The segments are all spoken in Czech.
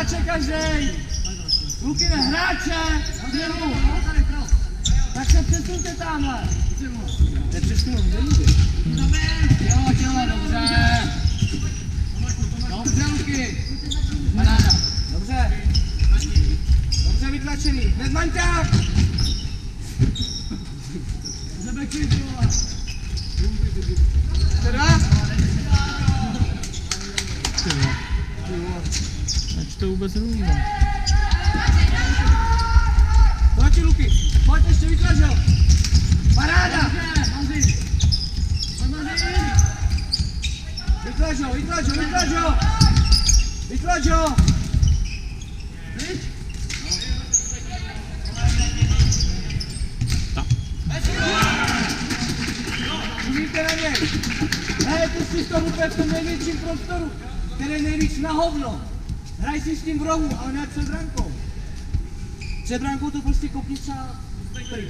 hráče každej! Luky na hráče! Tak se přesuňte tamhle! Nepřesunu, Jo, dobře! Dobře, Luky! Paráda! Dobře! Dobře vytlačený! Nezmaňte! Zebeky, vole! Dva! Ač to vůbec rovná. Proti, Luky! Pojď, ještě vytlač ho! Paráda! Vytlač ho! Vytlač ho! Umíte na něj! Hrajte si s tom úplně v tom největším prostoru, který je nejvíc na hovno. Hraj si s tím v rohu, ale ne před brankou. Před brankou to prostě kopni třeba pryč.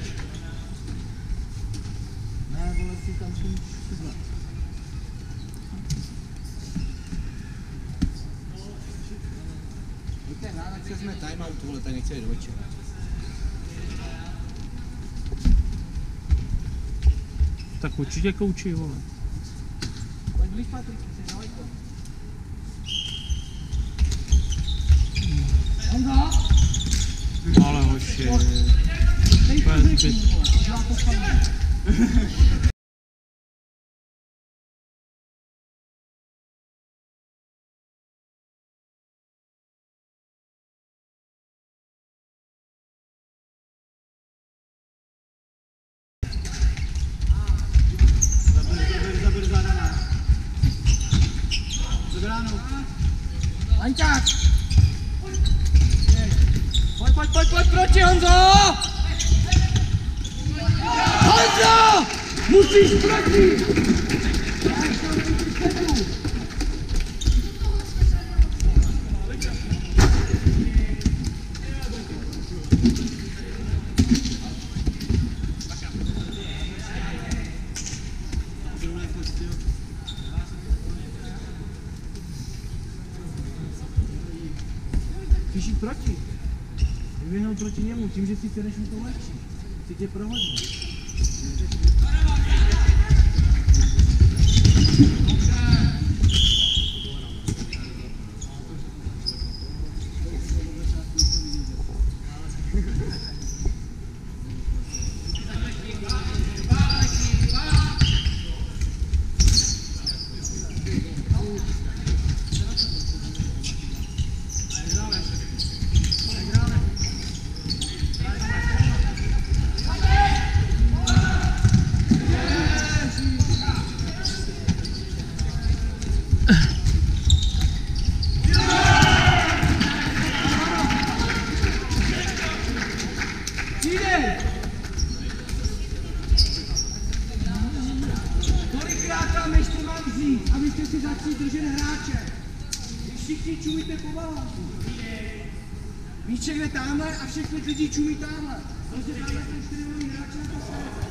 Ne, vole, si tam s tím šudlat. Víte, ráda, když jsme timeout, vole, tady nechci jít do večera. Tak určitě kouči, vole. Pojď blíž, Patrik, si daleko. Honzo? Ale hoši. Anťák! Pojď, proti, Honzo! Honzo! Musíš proti! Musíš jít proti. Vyvěhnout proti němu, tím, že si chceš mu to lepší. Si tě prohodí. Kolikrát tam ještě mám vzít, abyste si začali držet hráče. Když všichni čumíte po balónku. Míček jde tamhle a všechny lidi čumí tamhle. Prostě tamhle jsou 4 volní hráče na to se.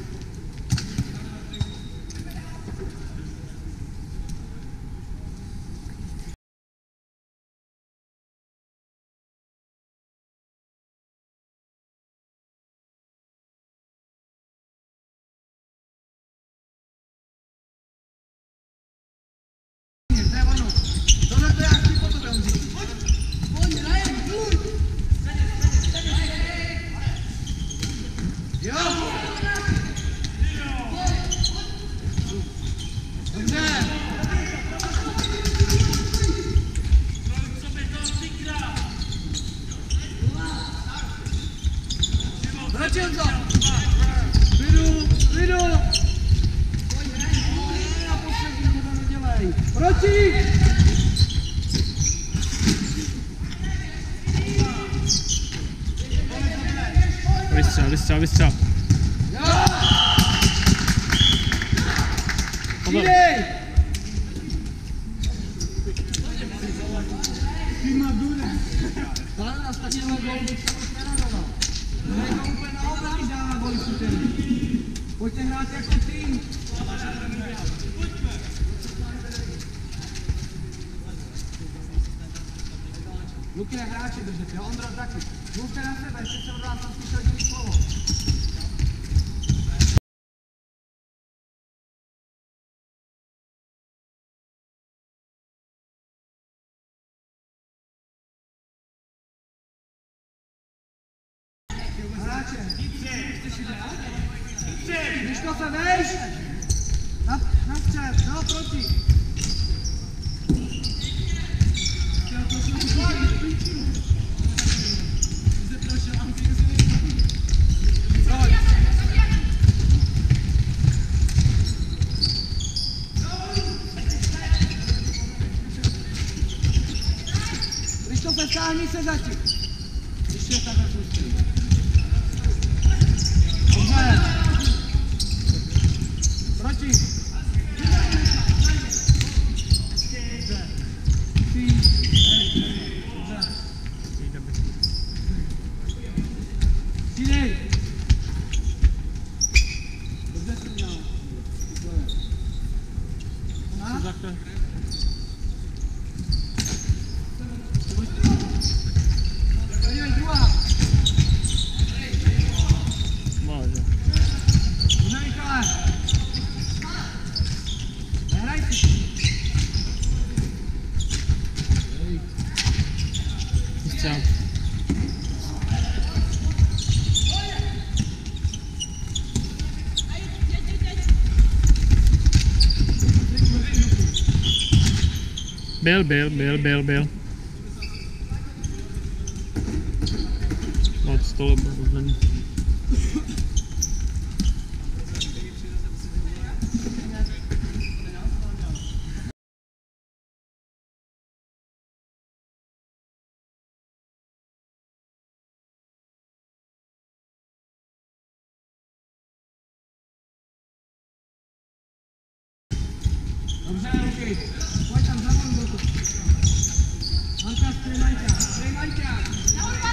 Proti! Vystřel. Přidej! Ty madure! Tohle nás takovýhle gol bych se moc neradoval. To je to úplně naopak, když dává goly šutery. Pojďte hrát jako tým. Ruky na hráče držet, jo? Ondro taky. Mluvte na sebe, ještě se od vás slyšel jediný slovo. Hráče, Krištofe, vejš! Na střed, no proti! Krištofe, stáhni se zatím! Ještě takhle pustí. Dobře. Proti. Dobře. Dobře. Přidej. Dobře jsi udělal. Takhle. Podívej, druhá. Vážně. Dobře, Michale. Nehraj si. Vystřel. Byl. Od stole byl rozdaný. Dobře, ruky. Pojď tam za mnou. Hanka, strej Maťa.